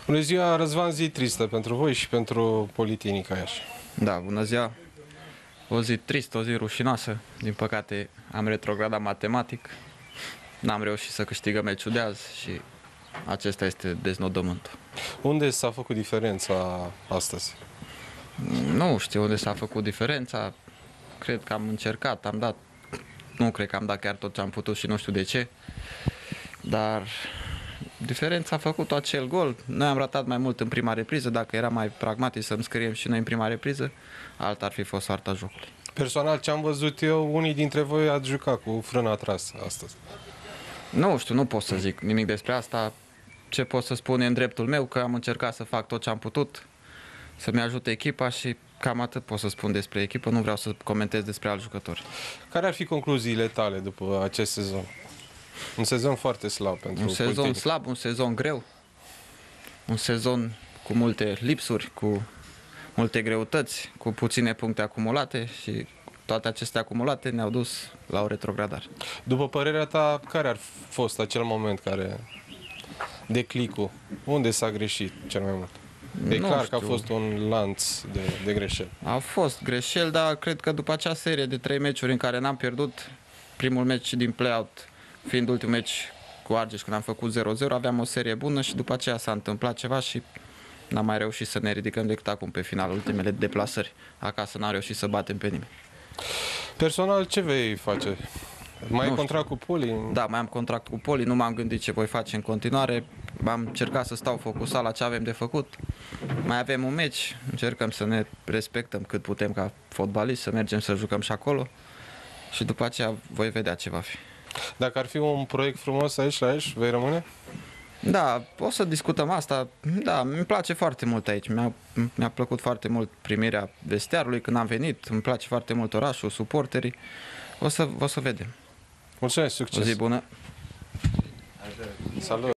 Bună ziua, Răzvan, zi tristă pentru voi și pentru Politehnica Iași. Da, bună ziua. O zi tristă, o zi rușinoasă. Din păcate am retrogradat matematic. N-am reușit să câștigăm meciul de azi și acesta este deznodământul. Unde s-a făcut diferența astăzi? Nu știu unde s-a făcut diferența. Cred că am încercat, am dat. Nu cred că am dat chiar tot ce am putut și nu știu de ce. Dar diferența a făcut acel gol. Noi am ratat mai mult în prima repriză. Dacă era mai pragmatic să înscriem și noi în prima repriză, alta ar fi fost soarta jocului. Personal, ce am văzut eu, unii dintre voi ați jucat cu frâna trasă astăzi. Nu știu, nu pot să zic nimic despre asta. Ce pot să spun e în dreptul meu, că am încercat să fac tot ce am putut, să-mi ajute echipa și cam atât pot să spun despre echipă. Nu vreau să comentez despre alți jucători. Care ar fi concluziile tale după acest sezon? Un sezon foarte slab pentru Un sezon Politehnica. slab, un sezon greu, un sezon cu multe lipsuri, cu multe greutăți, cu puține puncte acumulate și toate acestea acumulate ne-au dus la o retrogradare. După părerea ta, care ar fost acel moment care... declicul? Unde s-a greșit cel mai mult? E Nu clar că a știu. fost un lanț de greșeli. Au fost greșeli, dar cred că după acea serie de 3 meciuri în care n-am pierdut, primul meci din play-out fiind ultimul meci cu Argeș când am făcut 0-0, aveam o serie bună și după aceea s-a întâmplat ceva și n-am mai reușit să ne ridicăm decât acum pe final, ultimele deplasări. Acasă n-am reușit să batem pe nimeni. Personal, ce vei face? Mai ai Nu contract cu Poli? Da, mai am contract cu Poli, nu m-am gândit ce voi face în continuare. Am încercat să stau focusat la ce avem de făcut. Mai avem un meci, încercăm să ne respectăm cât putem ca fotbaliști, să mergem să jucăm și acolo și după aceea voi vedea ce va fi. Dacă ar fi un proiect frumos aici la Iași, vei rămâne? Da, o să discutăm asta. Da, mi place foarte mult aici. Mi-a plăcut foarte mult primirea vestiarului când am venit. Îmi place foarte mult orașul, suporterii. O să vedem. Mulțumesc, O succes! zi bună! Salut!